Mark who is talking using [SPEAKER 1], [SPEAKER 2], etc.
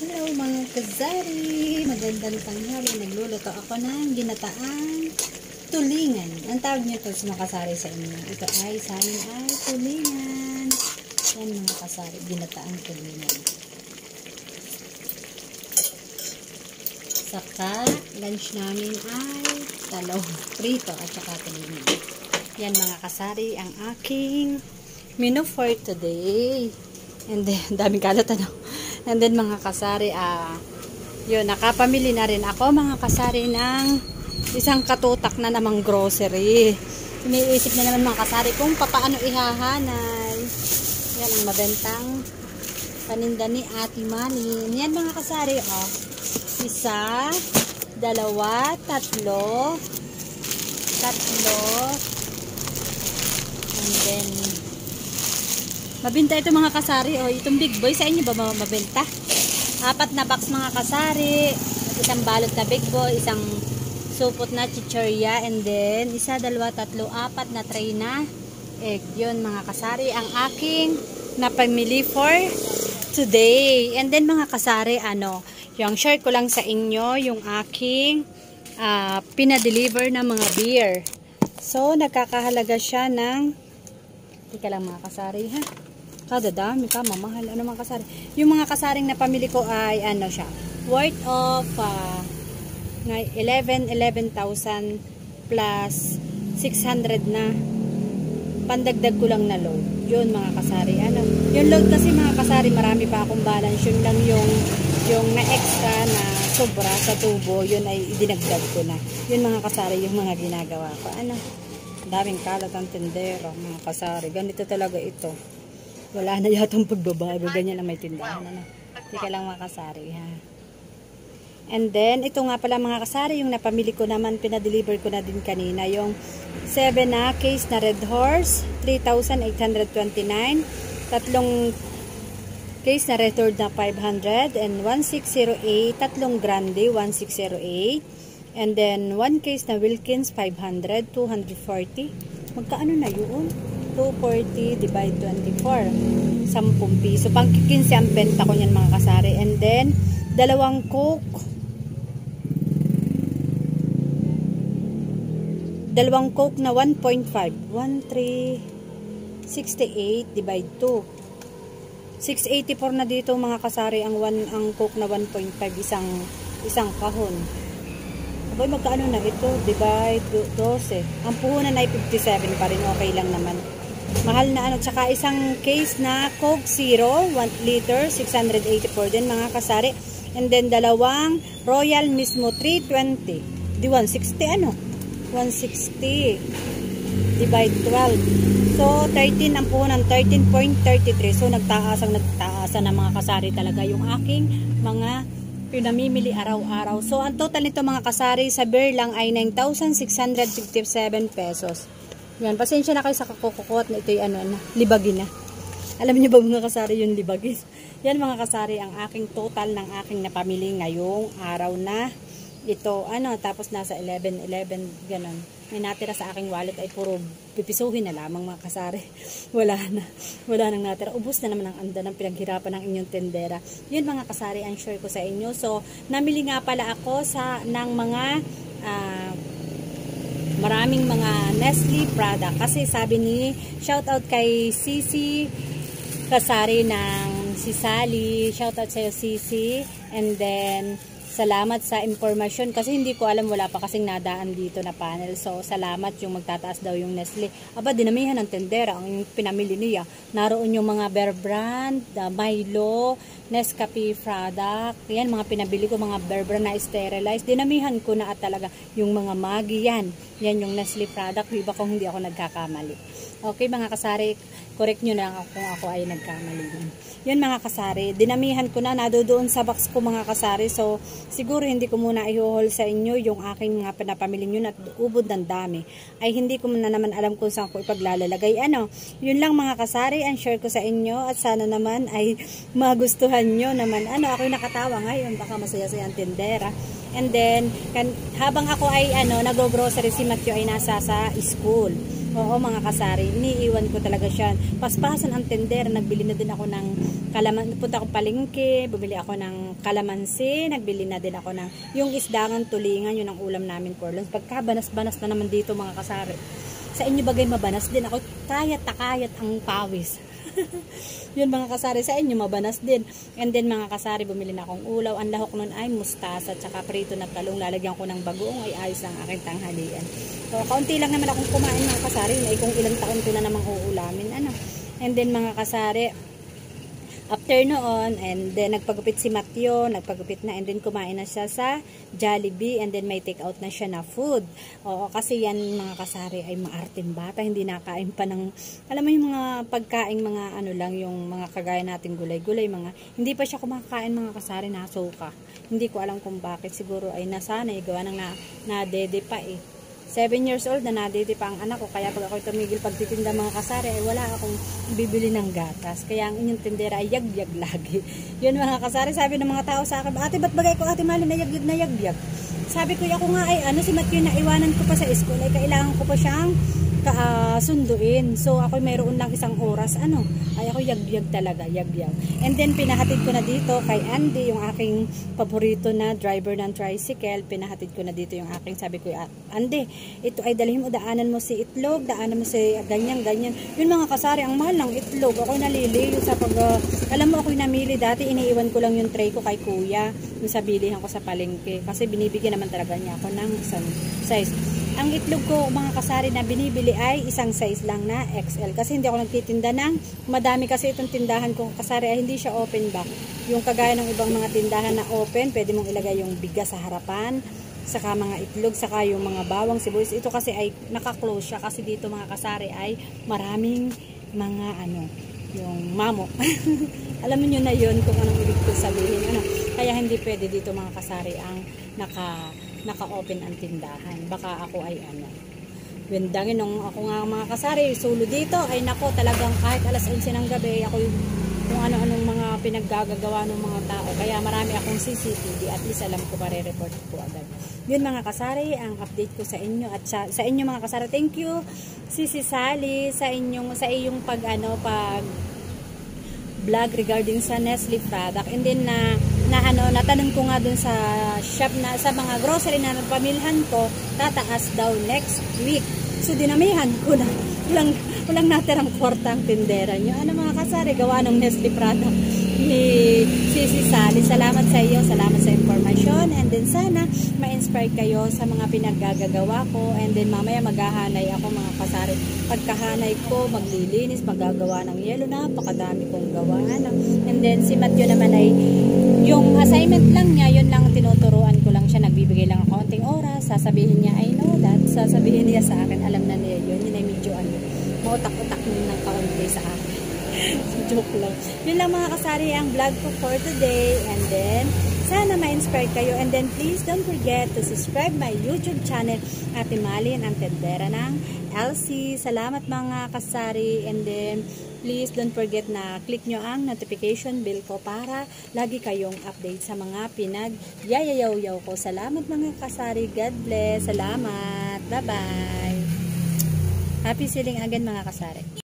[SPEAKER 1] Hello mga kazari! Magandang tanghali. Nagluluto ako ng ginataang tulingan. Ang tawag niyo ito sa mga kasari sa inyo. Ito ay sa amin ay tulingan. Yan mga kasari, ginataang tulingan. Saka, lunch namin ay talong prito at saka tulingan. Yan mga kasari, ang aking menu for today. And then, daming kalat ano. And then mga kasari, yun, nakapamili na rin ako mga kasari ng isang katutak na namang grocery. Iniisip na naman mga kasari kung paano ihahanay. Yan ang mabentang paninda ni Ate Malin. Yan mga kasari, oh. Isa, dalawa, tatlo. And then, mabenta ito mga kasari. O, itong big boy, sa inyo ba mabenta? 4 na box mga kasari. Isang balot na big boy. Isang supot na chichorya. And then, 1, 2, 3, 4 na tray na egg. Yun mga kasari. Ang aking napamili for today. And then mga kasari, yung share ko lang sa inyo, yung aking pinadeliver na mga beer. So, nagkakahalaga siya ng, tika lang mga kasari ha. Kada dami ka, mamahal. Ano mga kasari? Yung mga kasaring napamili ko ay siya, worth of 11,000 plus 600 na pandagdag ko lang na load. Yun mga kasari. Yung load kasi mga kasari, marami pa akong balance. Yun lang yung na extra na sobra sa tubo, yun ay idinagdag ko na. Yun mga kasari, yung mga ginagawa ko. Daming kalat ang tindero mga kasari. Ganito talaga ito. Wala na yatang pagbabago. Ganyan na may tindahan. Hindi ka lang mga kasari ha. And then, ito nga pala mga kasari, yung napamili ko naman, pinadeliver ko na din kanina, yung 7 na case na Red Horse, 3,829. Tatlong case na Red Horse na 500. And 1608, tatlong Grande, 1608. And then, 1 case na Wilkins, 500, 240. Magkaano na yun? 240 divide 24. 10 piso. Pang 15 ang benta ko yan mga kasari. And then, 2 Coke. 2 Coke na 1.5. 1,368 divide 2. 684 na dito mga kasari ang Coke na 1.5 isang kahon. Boy, magkaano na ito? Divide 12. Ang puhunan ay 57 pa rin. Okay lang naman. Mahal na Tsaka isang case na Coke Zero, 1 liter, 684 din mga kasari. And then, 2 Royal mismo, 320. Di 160 160. Divide 12. So, 13 ang puhunan, 13.33. So, nagtaasan na mga kasari talaga yung aking mga pinamimili araw-araw. So, ang total nito mga kasari sa beer lang ay 9,657 pesos. Yan, pasensya na kayo sa kakukukot na ito'y libagin na. Alam niyo ba mga kasari yung libagin? Yan mga kasari ang aking total ng aking napamili ngayong araw na ito. Tapos nasa 11, ganon. May natira sa aking wallet ay puro pipisuhin na lamang mga kasari. Wala nang natira. Ubus na naman ang anda ng pinaghirapan ng inyong tendera. Yun mga kasari ang share ko sa inyo. So, namili nga pala ako ng mga maraming mga Nestle product. Kasi sabi ni, shoutout kay Sisi Kasari ng si Sally. Shoutout sa'yo Sisi. And then, salamat sa impormasyon. Kasi hindi ko alam, wala pa kasing nadaan dito na panel. So, salamat yung magtataas daw yung Nestle. Aba, dinamihan ng tendera. Ang pinamili niya. Naroon yung mga Bear Brand, Milo, Nescafe product. Yan, mga pinabili ko, mga Bear Brand na sterilized. Dinamihan ko na at talaga yung mga Maggi yan. Yan yung Nestle product. Iba kung hindi ako nagkakamali. Okay mga kasari, correct nyo na kung ako ay nagkamali. Yun mga kasari, dinamihan ko na, nadoon sa box ko mga kasari. So, siguro hindi ko muna ihuhol sa inyo yung aking mga pinapamili nyo at ubod ng dami. Ay hindi ko na naman alam kung saan ko ipaglalagay. Yun lang mga kasari, ang share ko sa inyo at sana naman ay magustuhan nyo naman. Ako'y nakatawa ngayon, baka masaya-saya ang tindera. And then, habang ako ay nag-grocery, si Matthew ay nasa sa school. Oo mga kasari, iniiwan ko talaga siya. Paspasan ang tender, nagbili na din ako ng punta ako palengke, bumili ako ng kalamansi, nagbili na din ako ng yung isdangan tulingan, yun ang ulam namin for lunch. Pagka banas-banas na naman dito mga kasari. Sa inyo bagay mabanas din ako, kayat ang pawis. Yun mga kasari, sa inyo mabanas din. And then mga kasari, bumili na akong ulaw. Ang lahok nun ay mustasa, tsaka prito na talong. Lalagyan ko ng bagoong, ay ayos ang aking tanghalian. So, kaunti lang naman akong kumain mga kasari. Ay kung ilang taon ko na namang uulamin. Ano? And then mga kasari, after noon, and then nagpagupit si Mateo, nagpagupit na, and then kumain na siya sa Jollibee, and then may take out na siya na food. Oo, kasi yan mga kasari ay maarting bata, hindi nakain pa ng, alam mo yung mga pagkain, mga ano lang, yung mga kagaya nating gulay-gulay, mga, hindi pa siya kumakain mga kasari, nasuka. Hindi ko alam kung bakit, siguro ay nasanay, gawa ng nadede pa eh. 7 years old na nadede pa ang anak ko, kaya pag ako'y tumigil pagtitinda mga kasari ay wala akong bibili ng gatas, kaya ang inyong tindera ay yagyag lagi. Yun mga kasari, sabi ng mga tao sa akin, ate ba't bagay ko ate Mali na yagyag? Sabi ko, ako nga ay si Matthew na iwanan ko pa sa school ay kailangan ko pa siyang sunduin. So ako mayroon lang isang oras, ay ako yagyag talaga, yagyag. And then pinahatid ko na dito kay Andy, yung aking paborito na driver ng tricycle, pinahatid ko na dito yung aking, sabi ko, Andy, ito ay dalhin mo, daanan mo si itlog, daanan mo si ganyan. Yun mga kasari, ang mahal ng itlog. Ako'y nalili, yung sa alam mo ako'y namili dati, iniiwan ko lang yung tray ko kay kuya, yung sa bilihan ko sa palengke, kasi binibigyan naman talaga niya ako ng isang size. Ang itlog ko mga kasari na binibili ay isang size lang na XL. Kasi hindi ako nagtitinda ng madami, kasi itong tindahan ko kasari ay hindi siya open back. Yung kagaya ng ibang mga tindahan na open, pwede mong ilagay yung bigas sa harapan, saka mga itlog, saka yung mga bawang sibuyas. Ito kasi ay naka-close siya, kasi dito mga kasari ay maraming mga yung mamo. Alam niyo na yun kung anong ibig ko sabihin. Kaya hindi pwede dito mga kasari ang naka-open ang tindahan. Baka ako ay wendangin nung ako nga mga kasari sulo dito ay nako, talagang kahit alas 11 ng gabi ako yung kung ano-anong mga pinaggagawa ng mga tao. Kaya marami akong CCTV, at least alam ko, report ko agad. Yun mga kasari, ang update ko sa inyo, at sa inyo mga kasari. Thank you Sisi Sally sa iyong pag vlog regarding sa Nestle product. And then natanong ko nga dun sa shop na sa mga grocery na pamilhan ko, tataas daw next week. So dinamihan ko na. Walang natirang kwartang tindera nyo. Mga kasari, gawa ng Nestle product ni Sisi Sally. Salamat sa iyo, salamat sa informasyon, and then sana ma-inspire kayo sa mga pinaggagawa ko. And then mamaya maghahanay ako mga kasari. Pagkahanay ko, maglilinis, magagawa ng yelo, napakadami kong gawa. And then si Matthew naman ay yung assignment lang niya, yun lang tinuturuan ko lang siya, nagbibigay lang ako konting oras, sasabihin niya I know that, sasabihin niya sa akin, alam na niya yun ay medyo mautak-utak niya ng kaunti sa akin. Joke lang. Yun lang mga kasari ang vlog ko for today, and then sana ma-inspire kayo, and then please don't forget to subscribe my YouTube channel, Ate Mali, ang tendera ng LC. Salamat mga kasari, and then please don't forget na click nyo ang notification bell ko para lagi kayong update sa mga pinag-yayayaw ko. Salamat mga kasari. God bless. Salamat. Bye-bye. Happy selling again mga kasari.